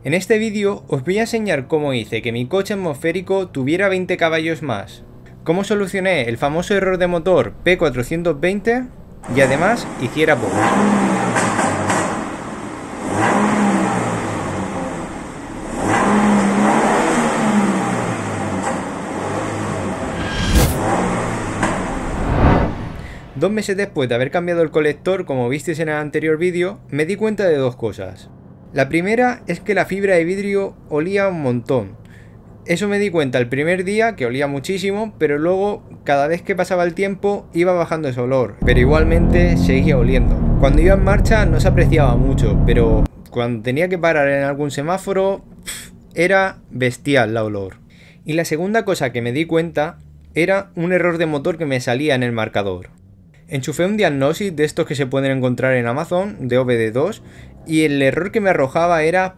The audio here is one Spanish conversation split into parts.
En este vídeo os voy a enseñar cómo hice que mi coche atmosférico tuviera 20 caballos más, cómo solucioné el famoso error de motor P420 y además hiciera pops. Dos meses después de haber cambiado el colector, como visteis en el anterior vídeo, me di cuenta de dos cosas. La primera es que la fibra de vidrio olía un montón. Eso me di cuenta el primer día, que olía muchísimo, pero luego cada vez que pasaba el tiempo iba bajando ese olor, pero igualmente seguía oliendo. Cuando iba en marcha no se apreciaba mucho, pero cuando tenía que parar en algún semáforo, era bestial la olor. Y la segunda cosa que me di cuenta era un error de motor que me salía en el marcador. Enchufé un diagnóstico de estos que se pueden encontrar en Amazon, de OBD2, y el error que me arrojaba era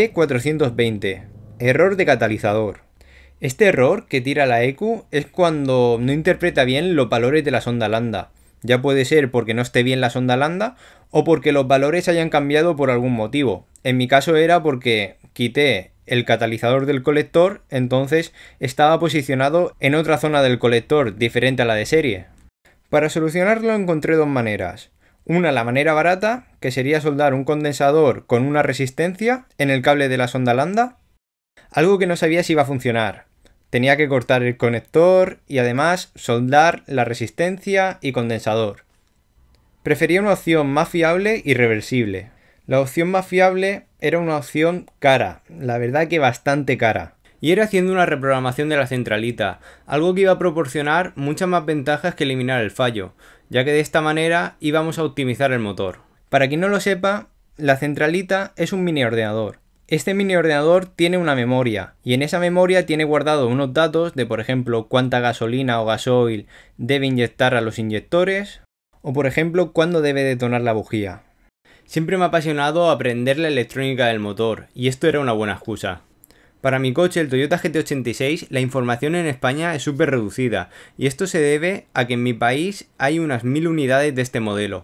P420, error de catalizador. Este error que tira la ECU es cuando no interpreta bien los valores de la sonda lambda. Ya puede ser porque no esté bien la sonda lambda o porque los valores hayan cambiado por algún motivo. En mi caso era porque quité el catalizador del colector, entonces estaba posicionado en otra zona del colector diferente a la de serie. Para solucionarlo encontré dos maneras. Una, la manera barata, que sería soldar un condensador con una resistencia en el cable de la sonda lambda. Algo que no sabía si iba a funcionar. Tenía que cortar el conector y además soldar la resistencia y condensador. Prefería una opción más fiable y reversible. La opción más fiable era una opción cara, la verdad que bastante cara. Y era haciendo una reprogramación de la centralita, algo que iba a proporcionar muchas más ventajas que eliminar el fallo, ya que de esta manera íbamos a optimizar el motor. Para quien no lo sepa, la centralita es un mini ordenador. Este mini ordenador tiene una memoria, y en esa memoria tiene guardado unos datos de, por ejemplo, cuánta gasolina o gasoil debe inyectar a los inyectores, o por ejemplo, cuándo debe detonar la bujía. Siempre me ha apasionado aprender la electrónica del motor, y esto era una buena excusa. Para mi coche, el Toyota GT86, la información en España es súper reducida, y esto se debe a que en mi país hay unas 1000 unidades de este modelo.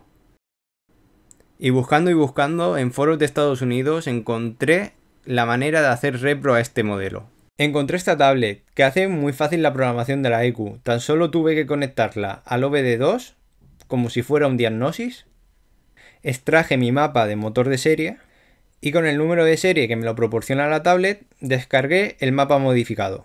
Y buscando en foros de Estados Unidos encontré la manera de hacer repro a este modelo. Encontré esta tablet, que hace muy fácil la programación de la ECU, tan solo tuve que conectarla al OBD2, como si fuera un diagnóstico, extraje mi mapa de motor de serie, y con el número de serie que me lo proporciona la tablet, descargué el mapa modificado.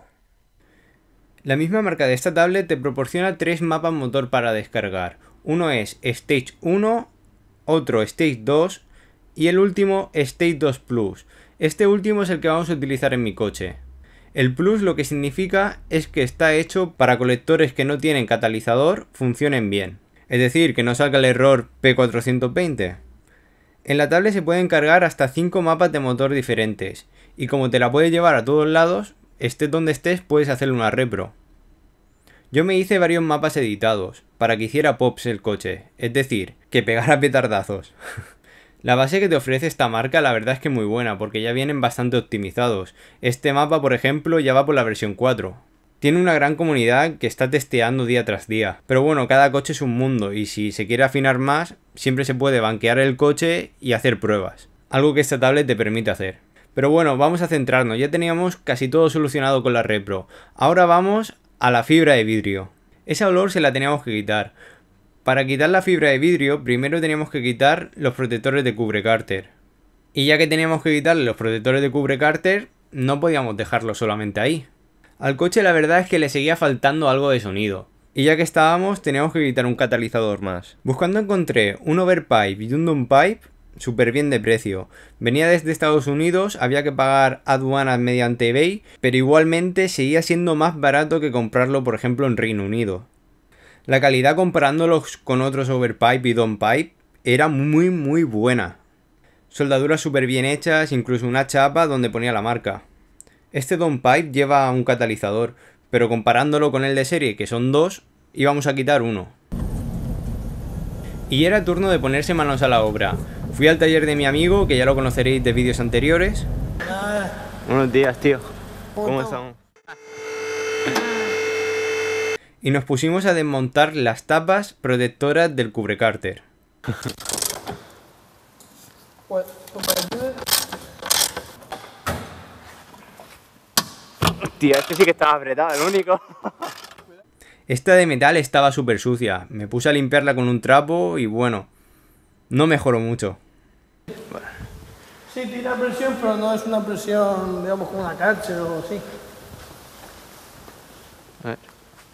La misma marca de esta tablet te proporciona 3 mapas motor para descargar. Uno es Stage 1, otro Stage 2 y el último Stage 2 Plus. Este último es el que vamos a utilizar en mi coche. El Plus lo que significa es que está hecho para colectores que no tienen catalizador funcionen bien. Es decir, que no salga el error P420. En la tablet se pueden cargar hasta 5 mapas de motor diferentes, y como te la puedes llevar a todos lados, estés donde estés puedes hacerle una repro. Yo me hice varios mapas editados, para que hiciera pops el coche, es decir, que pegara petardazos. La base que te ofrece esta marca la verdad es que es muy buena, porque ya vienen bastante optimizados. Este mapa, por ejemplo, ya va por la versión 4. Tiene una gran comunidad que está testeando día tras día. Pero bueno, cada coche es un mundo y si se quiere afinar más, siempre se puede banquear el coche y hacer pruebas. Algo que esta tablet te permite hacer. Pero bueno, vamos a centrarnos. Ya teníamos casi todo solucionado con la repro. Ahora vamos a la fibra de vidrio. Ese olor se la teníamos que quitar. Para quitar la fibra de vidrio, primero teníamos que quitar los protectores de cubrecárter. Y ya que teníamos que quitarle los protectores de cubrecárter, no podíamos dejarlo solamente ahí. Al coche la verdad es que le seguía faltando algo de sonido. Y ya que estábamos, teníamos que quitar un catalizador más. Buscando encontré un overpipe y un downpipe súper bien de precio. Venía desde Estados Unidos, había que pagar aduanas mediante eBay, pero igualmente seguía siendo más barato que comprarlo por ejemplo en Reino Unido. La calidad comparándolos con otros overpipe y downpipe era muy buena. Soldaduras súper bien hechas, incluso una chapa donde ponía la marca. Este downpipe lleva un catalizador, pero comparándolo con el de serie, que son 2, íbamos a quitar uno. Y era turno de ponerse manos a la obra. Fui al taller de mi amigo, que ya lo conoceréis de vídeos anteriores. Buenos días, tío. ¿Cómo estamos? Y nos pusimos a desmontar las tapas protectoras del cubrecárter. Hostia, este sí que estaba apretado, el único. Esta de metal estaba súper sucia. Me puse a limpiarla con un trapo y bueno, no mejoró mucho. Sí, tira presión, pero no es una presión, digamos, como una cárcel o así. A ver.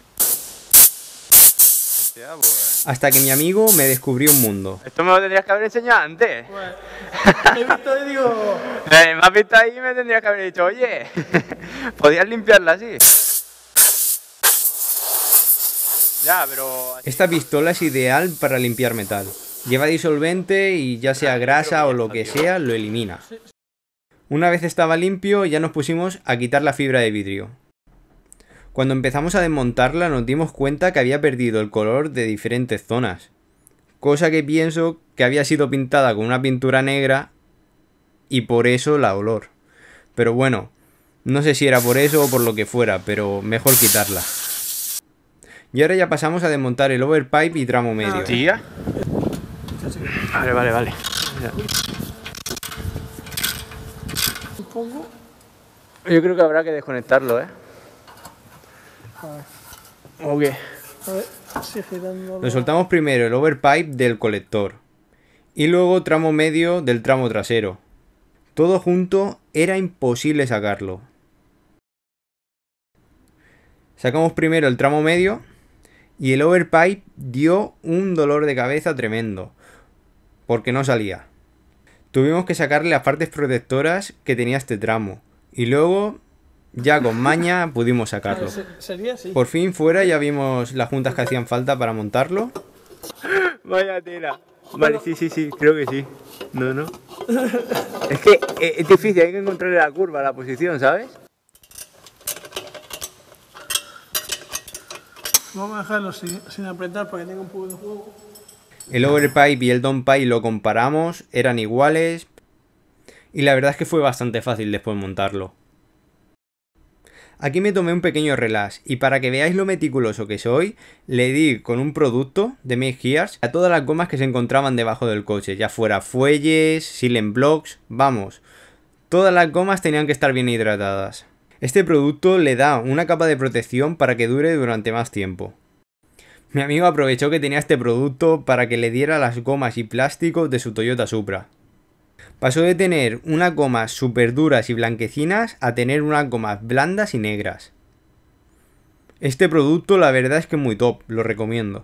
Hostia, pues... Hasta que mi amigo me descubrió un mundo. Esto me lo tendrías que haber enseñado antes. Bueno, he visto y digo... Me has visto ahí y me tendrías que haber dicho, oye, podías limpiarla así. Ya, pero... Esta pistola es ideal para limpiar metal. Lleva disolvente y ya sea grasa o lo que sea, lo elimina. Una vez estaba limpio, ya nos pusimos a quitar la fibra de vidrio. Cuando empezamos a desmontarla nos dimos cuenta que había perdido el color de diferentes zonas. Cosa que pienso que había sido pintada con una pintura negra y por eso la olor. Pero bueno, no sé si era por eso o por lo que fuera, pero mejor quitarla. Y ahora ya pasamos a desmontar el overpipe y tramo medio. ¿Tía? Vale. Un poco... Yo creo que habrá que desconectarlo, ¿eh? A ver, ¿O qué? a ver, sigue girando... Lo soltamos primero el overpipe del colector. Y luego tramo medio del tramo trasero. Todo junto era imposible sacarlo. Sacamos primero el tramo medio y el overpipe dio un dolor de cabeza tremendo, porque no salía. Tuvimos que sacarle las partes protectoras que tenía este tramo y luego, ya con maña, pudimos sacarlo. Sería así. Por fin fuera ya vimos las juntas que hacían falta para montarlo. Vaya tela. Vale, sí, creo que sí. No. Es que es difícil, hay que encontrarle la curva, la posición, ¿sabes? Vamos a dejarlo sin apretar para que tenga un poco de juego. El overpipe y el downpipe lo comparamos, eran iguales y la verdad es que fue bastante fácil después montarlo. Aquí me tomé un pequeño relax y para que veáis lo meticuloso que soy, le di con un producto de Make Gears a todas las gomas que se encontraban debajo del coche, ya fuera fuelles, silent blocks, vamos, todas las gomas tenían que estar bien hidratadas. Este producto le da una capa de protección para que dure durante más tiempo. Mi amigo aprovechó que tenía este producto para que le diera las gomas y plásticos de su Toyota Supra. Pasó de tener unas gomas súper duras y blanquecinas a tener unas gomas blandas y negras. Este producto la verdad es que es muy top, lo recomiendo.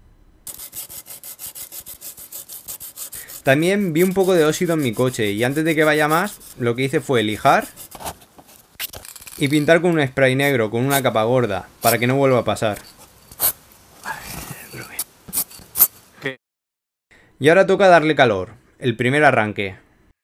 También vi un poco de óxido en mi coche y antes de que vaya más, lo que hice fue lijar y pintar con un spray negro, con una capa gorda, para que no vuelva a pasar. Y ahora toca darle calor, el primer arranque.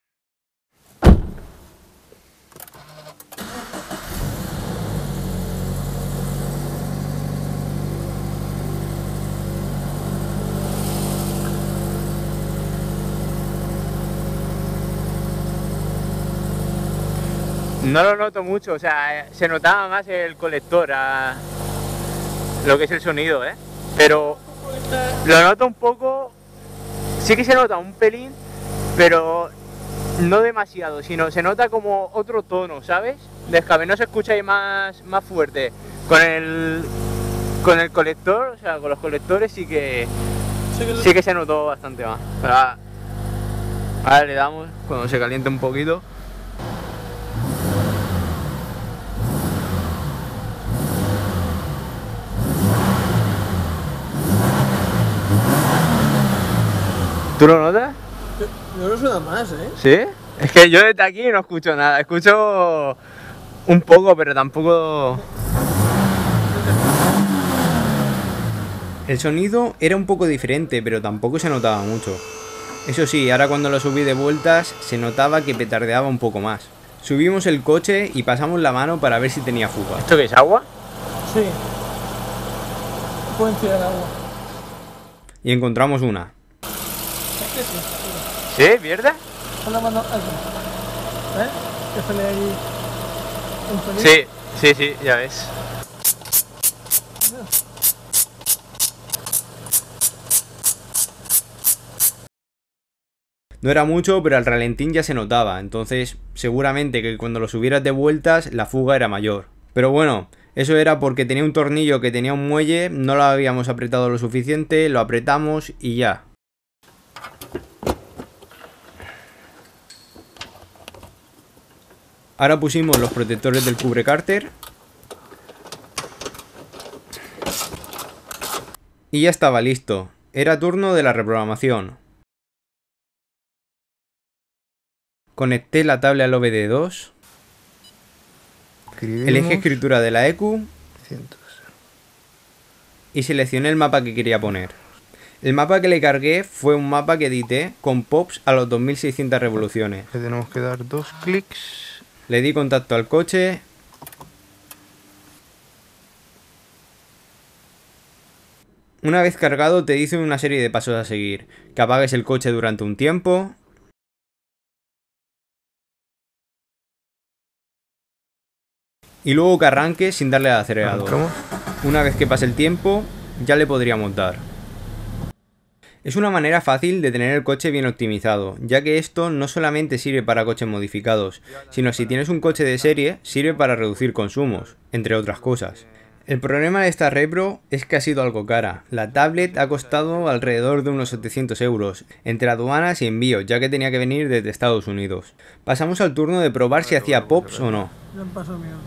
No lo noto mucho, o sea, se notaba más el colector a lo que es el sonido, ¿eh? Pero lo noto un poco, sí que se nota un pelín, pero no demasiado, sino se nota como otro tono, ¿sabes? De escape, no se escucha ahí más fuerte. Con el colector, o sea, con los colectores sí que se notó bastante más. Pero ahora le damos cuando se caliente un poquito. ¿Tú lo notas? Yo no suena más, ¿eh? ¿Sí? Es que yo desde aquí no escucho nada, escucho un poco, pero tampoco... El sonido era un poco diferente, pero tampoco se notaba mucho. Eso sí, ahora cuando lo subí de vueltas, se notaba que petardeaba un poco más. Subimos el coche y pasamos la mano para ver si tenía fuga. ¿Esto qué es, agua? Sí. Pueden tirar agua. Y encontramos una. Es que sí. ¿Sí? ¿Pierde? Pon la mano aquí. ¿Ves? Que sale ahí un pelín. Sí, ya ves. No era mucho, pero al ralentín ya se notaba, entonces seguramente que cuando lo subieras de vueltas la fuga era mayor. Pero bueno, eso era porque tenía un tornillo que tenía un muelle, no lo habíamos apretado lo suficiente, lo apretamos y ya. Ahora pusimos los protectores del cubrecárter. Y ya estaba listo. Era turno de la reprogramación. Conecté la tablet al OBD2. Elegí escritura de la EQ. Y seleccioné el mapa que quería poner. El mapa que le cargué fue un mapa que edité con pops a los 2600 revoluciones. Le tenemos que dar 2 clics. Le di contacto al coche. Una vez cargado te dice una serie de pasos a seguir. Que apagues el coche durante un tiempo. Y luego que arranque sin darle al acelerador. ¿Cómo? Una vez que pase el tiempo, ya le podríamos dar. Es una manera fácil de tener el coche bien optimizado, ya que esto no solamente sirve para coches modificados, sino si tienes un coche de serie, sirve para reducir consumos, entre otras cosas. El problema de esta repro es que ha sido algo cara. La tablet ha costado alrededor de unos 700 euros, entre aduanas y envíos, ya que tenía que venir desde Estados Unidos. Pasamos al turno de probar si hacía pops o no. Ya han pasado minutos.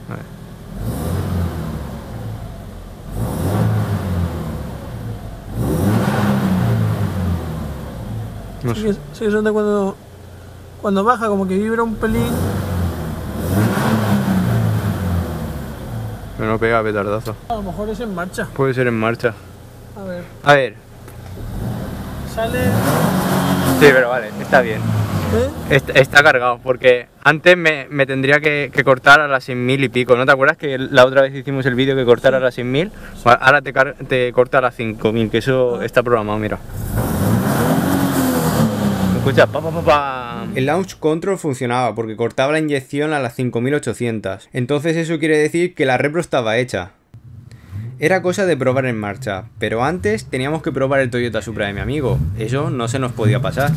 No sé. Sí, se nota cuando baja, como que vibra un pelín. Pero no pega petardazo. A lo mejor es en marcha. Puede ser en marcha. A ver, A ver. sale. Sí, pero vale, está bien. Está cargado, porque antes me tendría que cortar a las 100.000 y pico. ¿No te acuerdas que la otra vez hicimos el vídeo que cortara a las 100.000? Bueno, ahora te corta a las 5.000, que eso está programado, mira. Escucha, pa, pa, pa, pa. El launch control funcionaba porque cortaba la inyección a las 5800. Entonces eso quiere decir que la repro estaba hecha. Era cosa de probar en marcha, pero antes teníamos que probar el Toyota Supra de mi amigo. Eso no se nos podía pasar.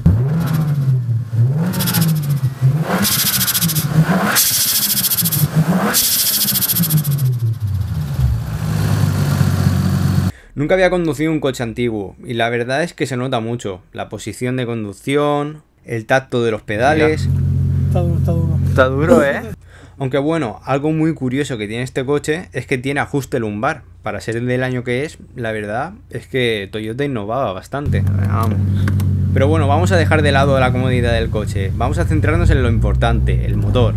Nunca había conducido un coche antiguo y la verdad es que se nota mucho. La posición de conducción, el tacto de los pedales. Está duro, está duro. Está duro, ¿eh? Aunque bueno, algo muy curioso que tiene este coche es que tiene ajuste lumbar. Para ser del año que es, la verdad es que Toyota innovaba bastante. Vamos. Pero bueno, vamos a dejar de lado la comodidad del coche. Vamos a centrarnos en lo importante, el motor.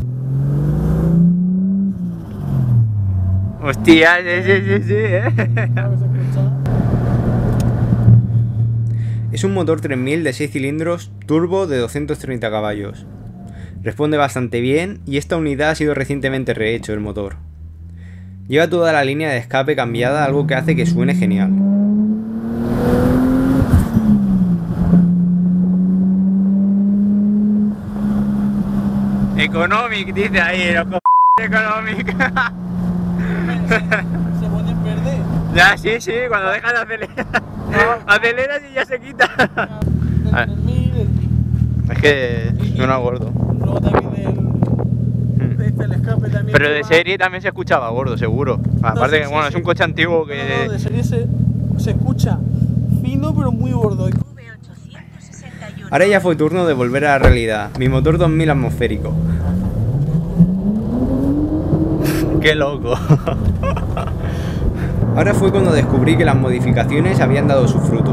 Hostia, sí, Es un motor 3000 de 6 cilindros turbo de 230 caballos. Responde bastante bien y esta unidad ha sido recientemente rehecho el motor. Lleva toda la línea de escape cambiada, algo que hace que suene genial. Economic, dice ahí, los Economic. Se pone en verde. Ya, sí, cuando dejas de acelerar. Aceleras y ya se quita. Del 3000, Es que suena gordo. luego también el escape también. Pero que de va- serie también se escuchaba gordo, seguro. Aparte sí, que, sí, bueno, sí. es un coche antiguo No, que... de serie se escucha fino pero muy gordo. Ahora ya fue turno de volver a la realidad. Mi motor 2000 atmosférico. ¡Qué loco! Ahora fue cuando descubrí que las modificaciones habían dado sus frutos.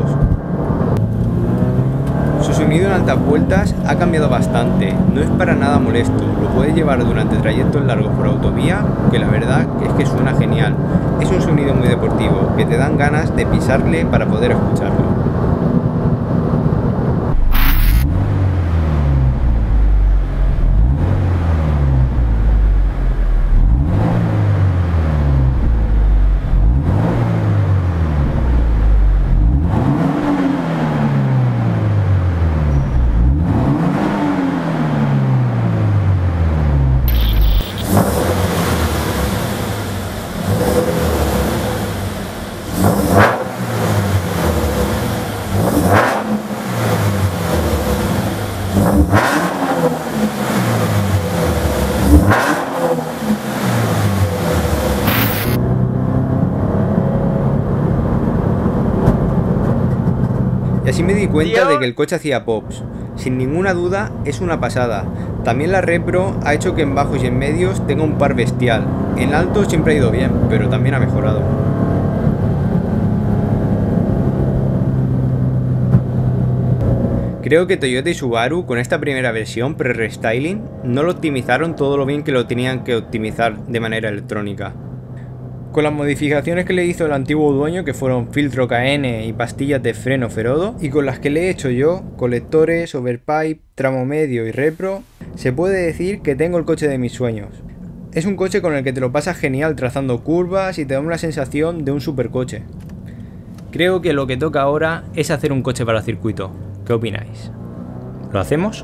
Su sonido en altas vueltas ha cambiado bastante, no es para nada molesto, lo puedes llevar durante trayectos largos por autovía, que la verdad es que suena genial. Es un sonido muy deportivo, que te dan ganas de pisarle para poder escucharlo. así me di cuenta Tío. de que el coche hacía pops. Sin ninguna duda es una pasada. También la Repro ha hecho que en bajos y en medios tenga un par bestial. En alto siempre ha ido bien, pero también ha mejorado. Creo que Toyota y Subaru con esta primera versión pre-restyling no lo optimizaron todo lo bien que lo tenían que optimizar de manera electrónica. Con las modificaciones que le hizo el antiguo dueño, que fueron filtro KN y pastillas de freno Ferodo, y con las que le he hecho yo, colectores, overpipe, tramo medio y repro, se puede decir que tengo el coche de mis sueños. Es un coche con el que te lo pasas genial trazando curvas y te da una sensación de un supercoche. Creo que lo que toca ahora es hacer un coche para circuito. ¿Qué opináis? ¿Lo hacemos?